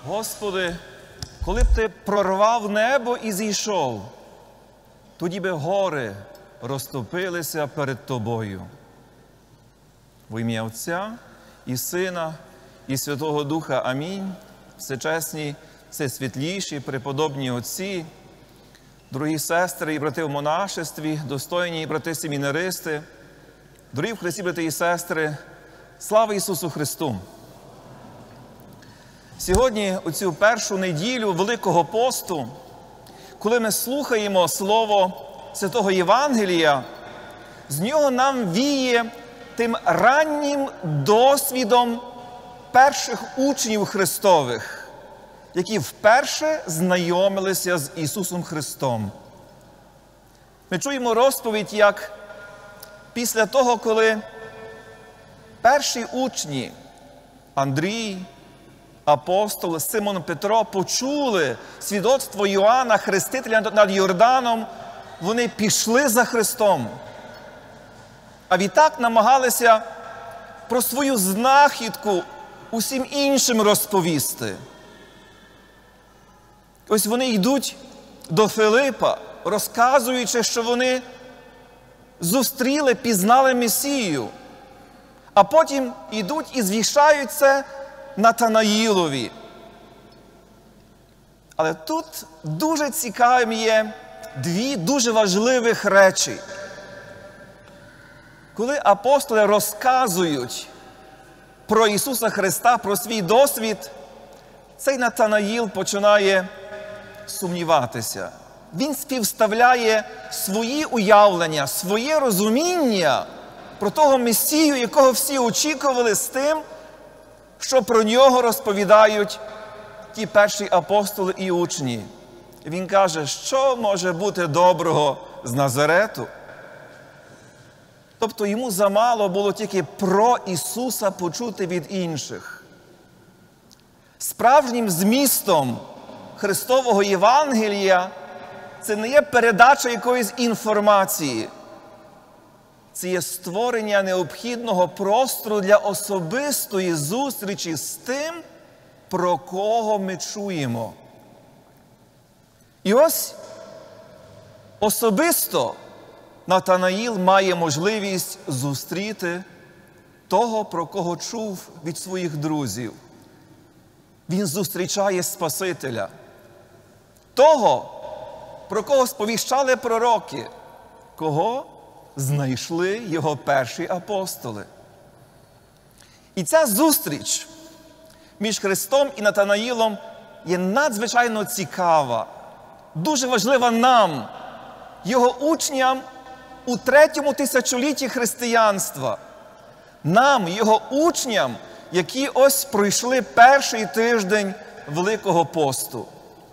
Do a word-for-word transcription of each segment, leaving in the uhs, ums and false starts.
Господи, коли б Ти прорвав небо і зійшов, тоді би гори розтопилися перед Тобою. В ім'я Отця і Сина, і Святого Духа. Амінь. Всечесні, всесвітліші, преподобні отці, дорогі сестри і брати в монашестві, достойні брати семінаристи, дорогі в Христі брати і сестри, слава Ісусу Христу! Сьогодні, у цю першу неділю Великого посту, коли ми слухаємо Слово Святого Євангелія, з нього нам віє тим раннім досвідом перших учнів Христових, які вперше знайомилися з Ісусом Христом. Ми чуємо розповідь, як після того, коли перші учні Андрій, апостол, Симон Петро почули свідоцтво Йоанна Хрестителя над Йорданом, вони пішли за Христом. А відтак намагалися про свою знахідку усім іншим розповісти. Ось вони йдуть до Филипа, розказуючи, що вони зустріли, пізнали Месію. А потім йдуть і звіщають це Натанаїлові. Але тут дуже цікаві є дві дуже важливих речі. Коли апостоли розказують про Ісуса Христа, про свій досвід, цей Натанаїл починає сумніватися. Він співставляє свої уявлення, своє розуміння про того Месію, якого всі очікували, з тим, що про нього розповідають ті перші апостоли і учні. Він каже, що може бути доброго з Назарету? Тобто йому замало було тільки про Ісуса почути від інших. Справжнім змістом Христового Євангелія це не є передача якоїсь інформації. Це є створення необхідного простору для особистої зустрічі з тим, про кого ми чуємо. І ось особисто Натанаїл має можливість зустріти того, про кого чув від своїх друзів. Він зустрічає Спасителя. Того, про кого сповіщали пророки, кого знайшли його перші апостоли. І ця зустріч між Христом і Натанаїлом є надзвичайно цікава, дуже важлива нам, його учням у третьому тисячолітті християнства. Нам, його учням, які ось пройшли перший тиждень Великого посту.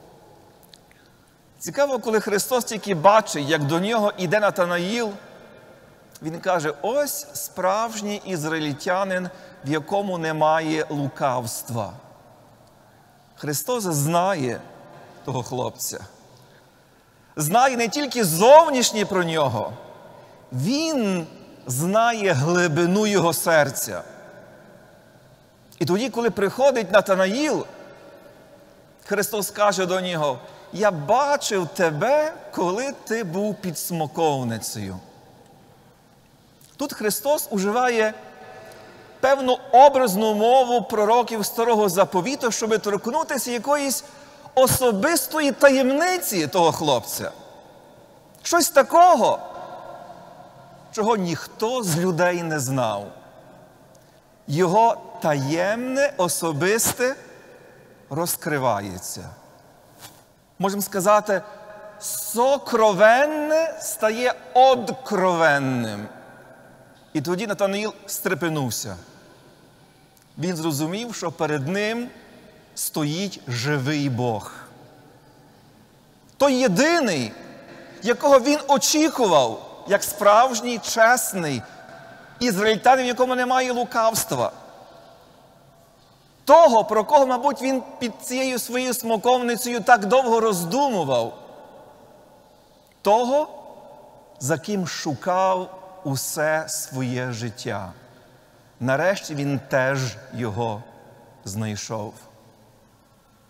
Цікаво, коли Христос тільки бачить, як до нього іде Натанаїл, він каже, ось справжній ізраїльтянин, в якому немає лукавства. Христос знає того хлопця. Знає не тільки зовнішнє про нього, Він знає глибину його серця. І тоді, коли приходить Натанаїл, Христос каже до нього, я бачив тебе, коли ти був під смоковницею. Тут Христос уживає певну образну мову пророків Старого Заповіту, щоб торкнутися якоїсь особистої таємниці того хлопця. Щось такого, чого ніхто з людей не знав. Його таємне, особисте розкривається. Можемо сказати, сокровенне стає одкровенним. І тоді Натанаїл стрепенувся. Він зрозумів, що перед ним стоїть живий Бог. Той єдиний, якого він очікував, як справжній, чесний ізраїльтянин, в якому немає лукавства. Того, про кого, мабуть, він під цією своєю смоковницею так довго роздумував. Того, за ким шукав усе своє життя. Нарешті він теж його знайшов.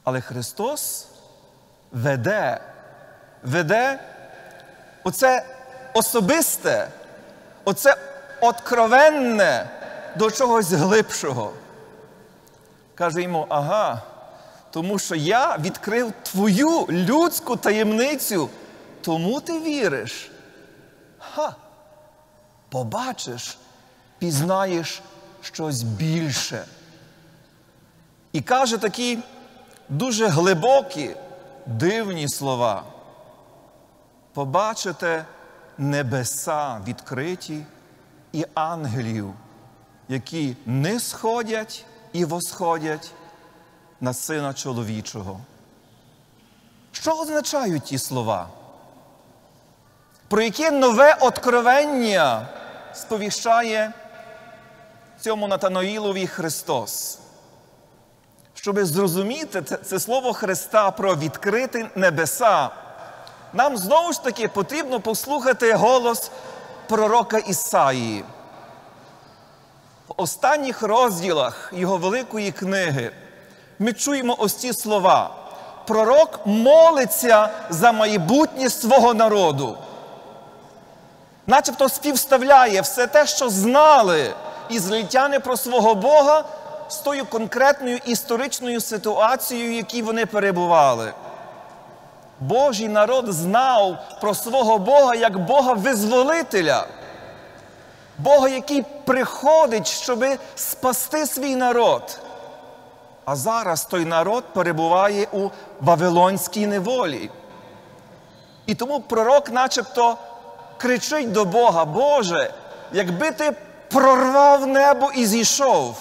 Але Христос веде, веде оце особисте, оце откровенне до чогось глибшого. Каже йому: ага, тому що я відкрив твою людську таємницю, тому ти віриш. Ха! Побачиш, пізнаєш щось більше. І каже такі дуже глибокі, дивні слова. Побачите небеса відкриті і ангелів, які не сходять і восходять на Сина Чоловічого. Що означають ті слова? Про яке нове откровення сповіщає цьому Натанаїлові Христос? Щоб зрозуміти це, це слово Христа про відкриті небеса, нам знову ж таки потрібно послухати голос пророка Ісаїї. В останніх розділах його великої книги ми чуємо ось ці слова. Пророк молиться за майбутнє свого народу. Начебто співставляє все те, що знали ізраїльтяни про свого Бога, з тою конкретною історичною ситуацією, в якій вони перебували. Божий народ знав про свого Бога як Бога-визволителя. Бога, який приходить, щоб спасти свій народ. А зараз той народ перебуває у Вавилонській неволі. І тому пророк начебто кричить до Бога: Боже, якби ти прорвав небо і зійшов,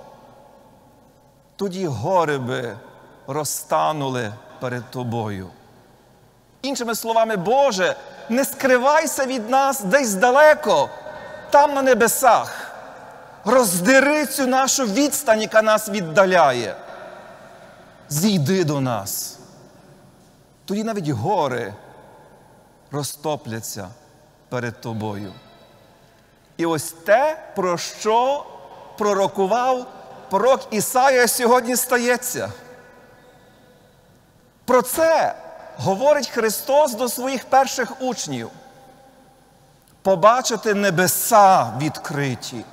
тоді гори би розтанули перед тобою. Іншими словами: Боже, не скривайся від нас десь далеко, там на небесах. Роздери цю нашу відстань, яка нас віддаляє. Зійди до нас. Тоді навіть гори розтопляться перед тобою. І ось те, про що пророкував пророк Ісая, сьогодні стається. Про це говорить Христос до своїх перших учнів. Побачити небеса відкриті.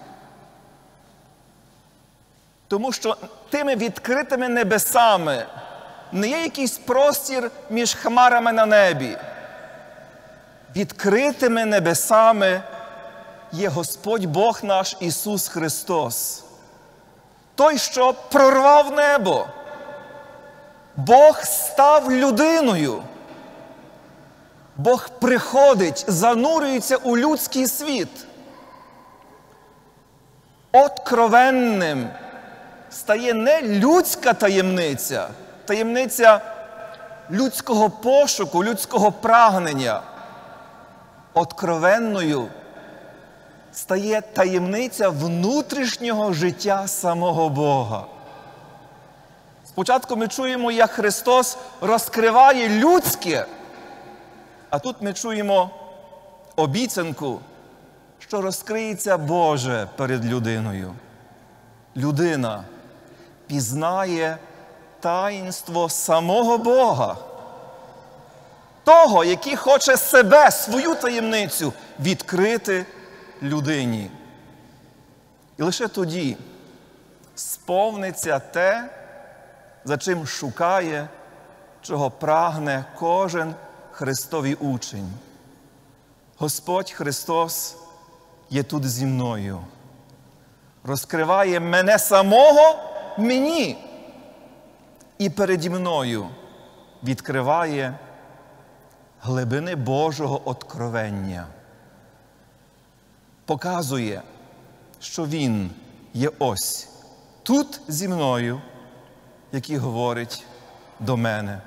Тому що тими відкритими небесами не є якийсь простір між хмарами на небі. Відкритими небесами є Господь Бог наш Ісус Христос. Той, що прорвав небо. Бог став людиною. Бог приходить, занурюється у людський світ. Откровенним стає не людська таємниця, таємниця людського пошуку, людського прагнення. Откровенною стає таємниця внутрішнього життя самого Бога. Спочатку ми чуємо, як Христос розкриває людське, а тут ми чуємо обіцянку, що розкриється Боже перед людиною. Людина пізнає таїнство самого Бога. Того, який хоче себе, свою таємницю відкрити людині. І лише тоді сповниться те, за чим шукає, чого прагне кожен Христовий учень. Господь Христос є тут зі мною. Розкриває мене самого мені. І переді мною відкриває глибини Божого откровення. Показує, що Він є ось тут зі мною, який говорить до мене.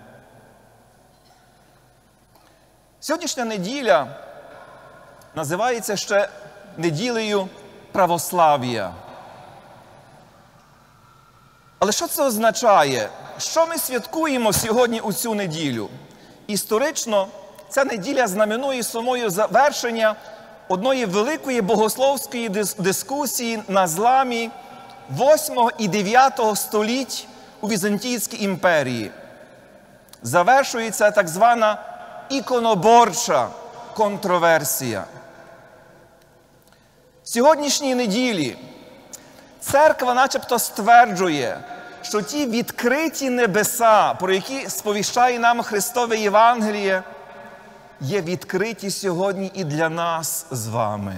Сьогоднішня неділя називається ще неділею православ'я. Але що це означає? Що ми святкуємо сьогодні у цю неділю? Історично ця неділя знаменує самою завершення одної великої богословської дискусії на зламі восьмого і дев'ятого століть у Візантійській імперії. завершується так звана іконоборча контроверсія. Сьогоднішній неділі церква начебто стверджує, що ті відкриті небеса, про які сповіщає нам Христове Євангеліє, є відкриті сьогодні і для нас з вами.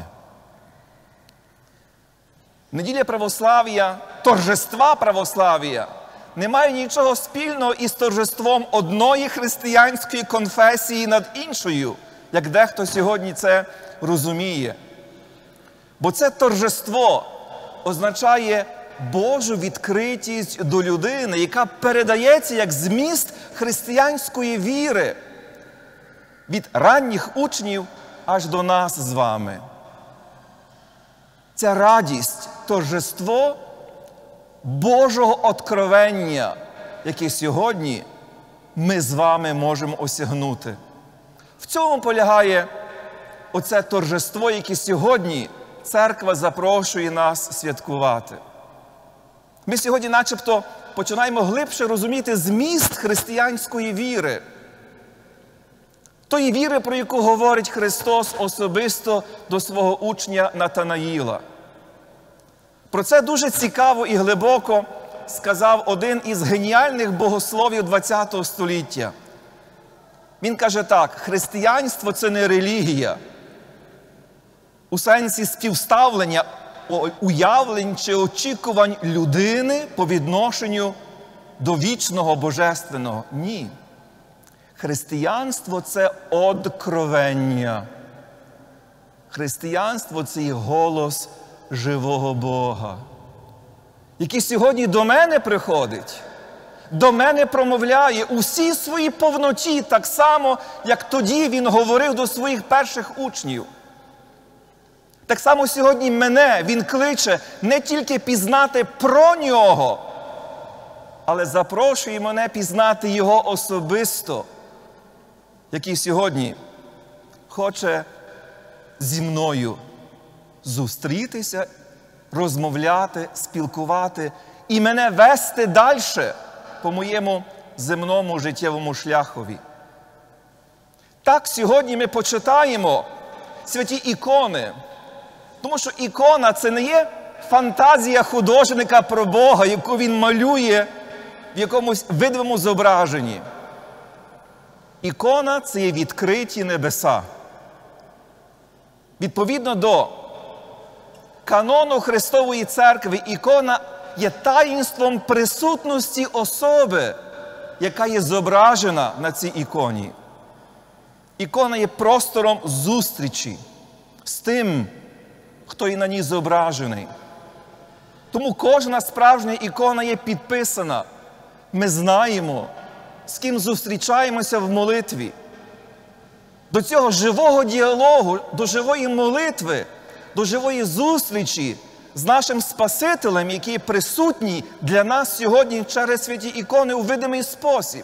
Неділя православ'я, торжества православ'я не має нічого спільного із торжеством одної християнської конфесії над іншою, як дехто сьогодні це розуміє. Бо це торжество означає Божу відкритість до людини, яка передається як зміст християнської віри від ранніх учнів аж до нас з вами. Ця радість, торжество Божого откровення, яке сьогодні ми з вами можемо осягнути. В цьому полягає оце торжество, яке сьогодні церква запрошує нас святкувати. Ми сьогодні начебто починаємо глибше розуміти зміст християнської віри. Тої віри, про яку говорить Христос особисто до свого учня Натанаїла. Про це дуже цікаво і глибоко сказав один із геніальних богословів ХХ століття. Він каже так: християнство – це не релігія у сенсі співставлення уявлень чи очікувань людини по відношенню до вічного божественного. Ні. Християнство – це одкровення. Християнство – це і голос живого Бога, який сьогодні до мене приходить, до мене промовляє у всій своїй повноті, так само, як тоді він говорив до своїх перших учнів. Так само сьогодні мене він кличе не тільки пізнати про нього, але запрошує мене пізнати його особисто, який сьогодні хоче зі мною зустрітися, розмовляти, спілкувати і мене вести далі по моєму земному життєвому шляхові. Так сьогодні ми почитаємо святі ікони, тому що ікона – це не є фантазія художника про Бога, яку він малює в якомусь видимому зображенні. Ікона – це є відкриті небеса. Відповідно до канону Христової Церкви, ікона є таїнством присутності особи, яка є зображена на цій іконі. Ікона є простором зустрічі з тим, хто є на ній зображений. Тому кожна справжня ікона є підписана. Ми знаємо, з ким зустрічаємося в молитві. До цього живого діалогу, до живої молитви, до живої зустрічі з нашим Спасителем, який присутній для нас сьогодні через святі ікони у видимий спосіб.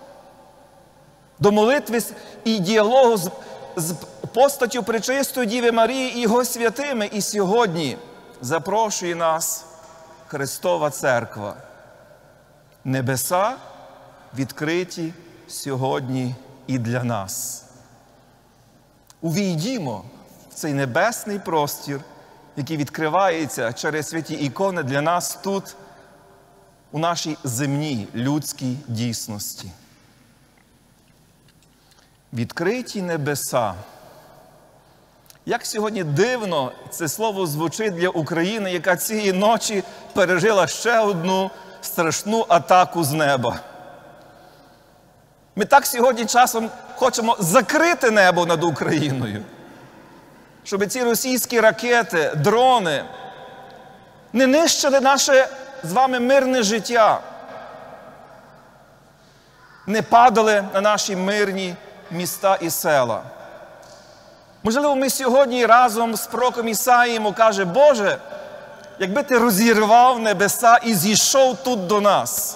До молитви і діалогу з, з постаттю Пречистої Діви Марії і Його святими. І сьогодні запрошує нас Христова Церква. Небеса відкриті сьогодні і для нас. Увійдімо в цей небесний простір, який відкривається через святі ікони для нас тут, у нашій земній людській дійсності. Відкриті небеса. Як сьогодні дивно це слово звучить для України, яка цієї ночі пережила ще одну страшну атаку з неба. Ми так сьогодні часом хочемо закрити небо над Україною, щоб ці російські ракети, дрони не нищили наше з вами мирне життя, не падали на наші мирні міста і села. Можливо, ми сьогодні разом з пророком Ісаїєм каже: Боже, якби ти розірвав небеса і зійшов тут до нас,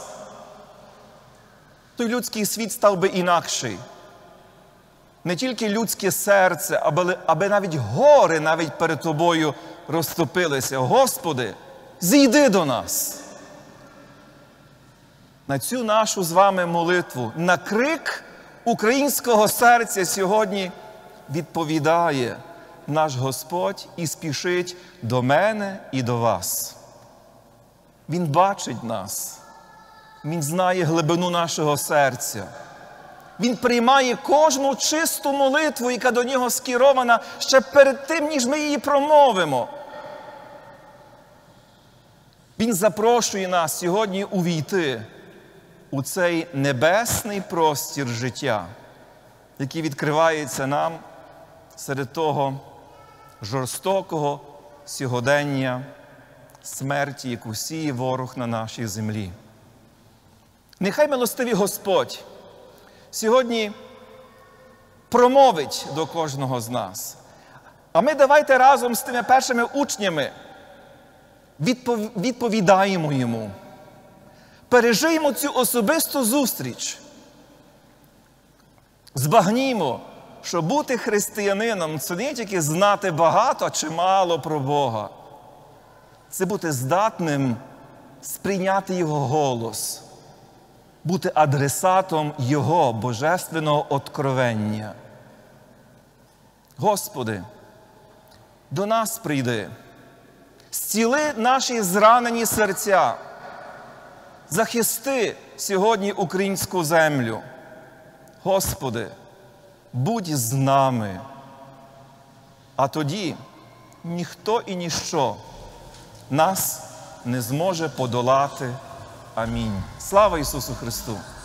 той людський світ став би інакший. Не тільки людське серце, аби, аби навіть гори навіть перед тобою розтопилися. Господи, зійди до нас. на цю нашу з вами молитву, на крик українського серця сьогодні відповідає наш Господь і спішить до мене і до вас. Він бачить нас. Він знає глибину нашого серця. Він приймає кожну чисту молитву, яка до нього скерована ще перед тим, ніж ми її промовимо. Він запрошує нас сьогодні увійти у цей небесний простір життя, який відкривається нам серед того жорстокого сьогодення смерті, яку сіє ворог на нашій землі. Нехай милостивий Господь сьогодні промовить до кожного з нас. А ми давайте разом з тими першими учнями відповідаємо йому. Пережиймо цю особисту зустріч. Збагнімо, що бути християнином – це не тільки знати багато чи мало про Бога. Це бути здатним сприйняти Його голос, бути адресатом Його божественного откровення. Господи, до нас прийди, зціли наші зранені серця, захисти сьогодні українську землю. Господи, будь з нами, а тоді ніхто і ніщо нас не зможе подолати. Амінь. Слава Ісусу Христу!